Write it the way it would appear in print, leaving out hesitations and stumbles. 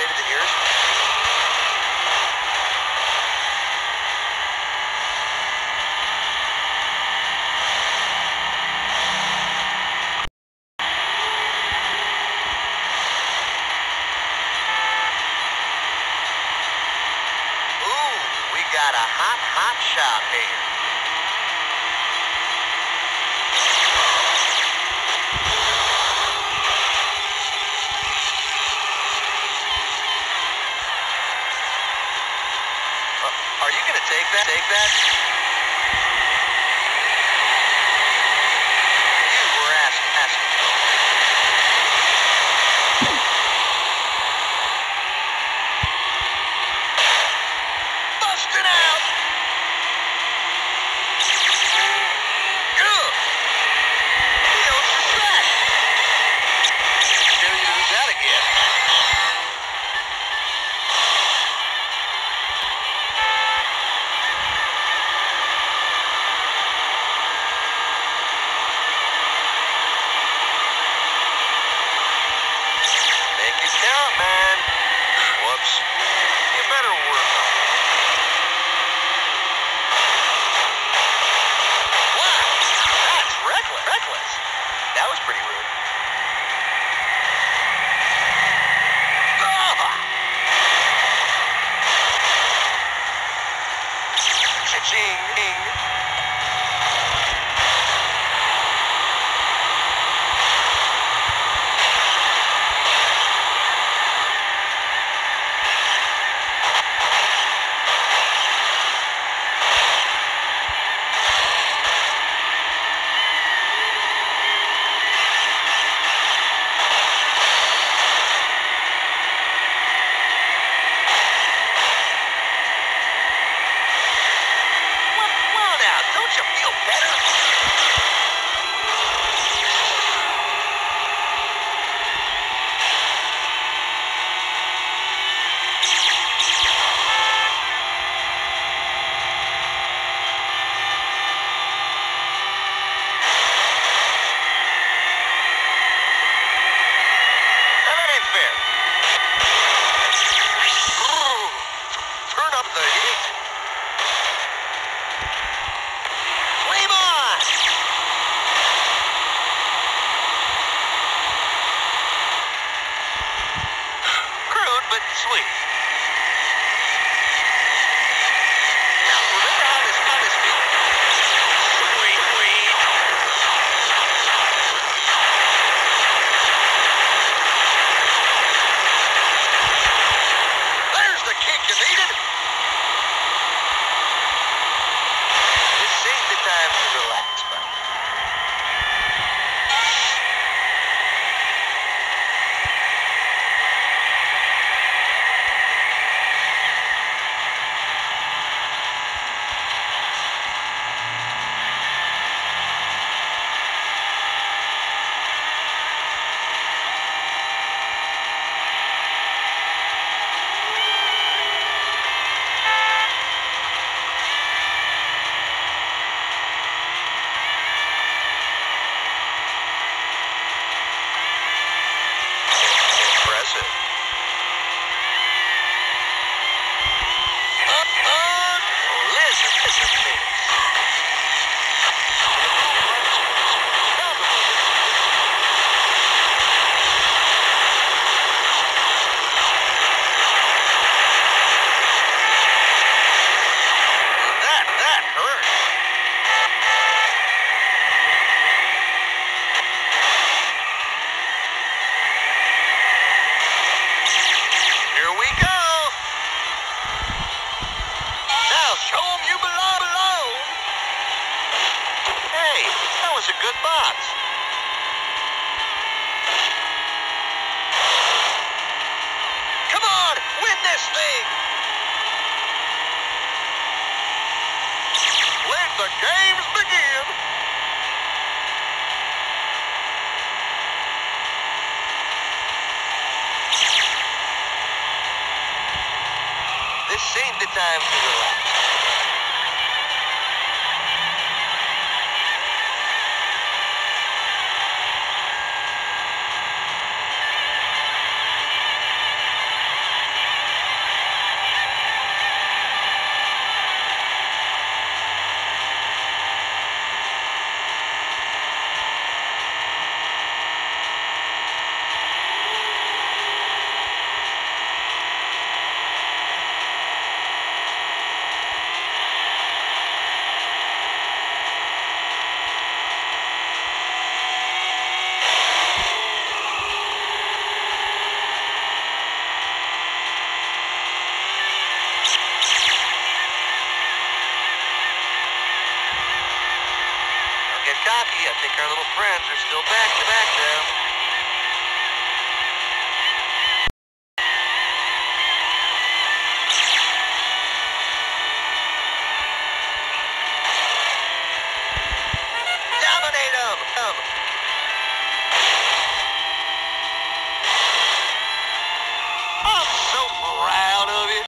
maybe the nearest. Ooh, we got a hot shot here. Are you gonna take that? Take that? You were asking. Busting out! Good! He owns the sack! Dare you to do that again? Make it count, man. Whoops. You better work on it. Wow, that's reckless. That was pretty rude. Cha-ching. Well now, don't you feel better? Now that ain't fair. Ooh, turn up the heat. Flame on! Crude, but sweet. Now, remember how this feels. Sweet weed. There's the kick you needed. This ain't the time to relax, buddy. Impressive. Listen to me. That hurt. Here we go. Now show 'em you belong. Hey, that was a good box. Come on, win this thing. Let the games begin. This ain't the time to relax. cocky. I think our little friends are still back to back there.